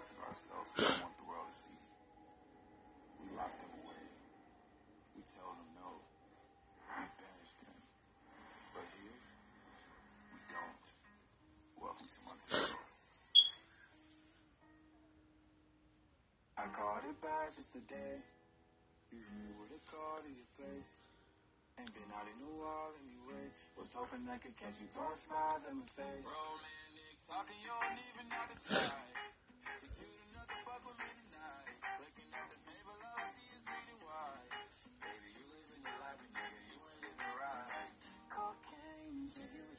parts of ourselves we don't want the world to see. We lock them away. We tell them no. We banish them. But here, we don't. Welcome to Montero. I called it bad just today. You hit me with a call to your place. Ain't been out in a while anyway. Was hoping I could catch you throwing smiles in my face. Romantic talking, you don't even have to try. You're cute enough to fuck with me tonight. Looking at the table, all I see is reading wide. Baby, you living your life, but nigga, you ain't living right. Cocaine until you